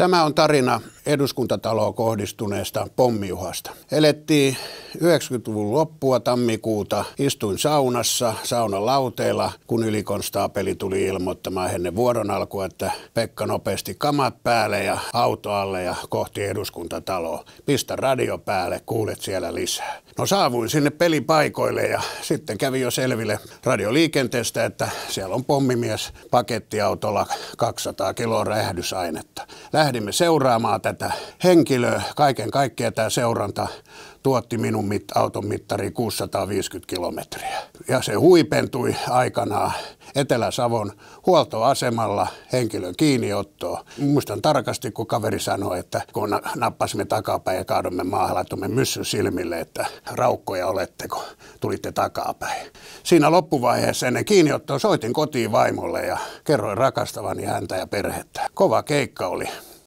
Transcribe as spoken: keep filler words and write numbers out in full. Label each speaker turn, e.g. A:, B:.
A: Tämä on tarina Eduskuntataloon kohdistuneesta pommiuhasta. Elettiin yhdeksänkymmentäluvun loppua tammikuuta. Istuin saunassa, saunan lauteilla, kun ylikonstaapeli tuli ilmoittamaan ennen vuoron alkua, että Pekka nopeasti kamat päälle ja auto alle ja kohti Eduskuntataloa. Pistä radio päälle, kuulet siellä lisää. No saavuin sinne pelipaikoille ja sitten kävi jo selville radioliikenteestä, että siellä on pommimies pakettiautolla kaksisataa kiloa räjähdysainetta. Lähdimme seuraamaan tätä henkilöä. Kaiken kaikkiaan tämä seuranta tuotti minun mit, auton mittariin kuusisataaviisikymmentä kilometriä. Ja se huipentui aikanaan Etelä-Savon huoltoasemalla henkilön kiinniottoa. Muistan tarkasti, kun kaveri sanoi, että kun nappasimme takapäin ja kaadomme maahan, laitomme myssyn silmille, että raukkoja oletteko, tulitte takapäin. Siinä loppuvaiheessa ennen kiinniottoa soitin kotiin vaimolle ja kerroin rakastavani häntä ja perhettä. Kova keikka oli.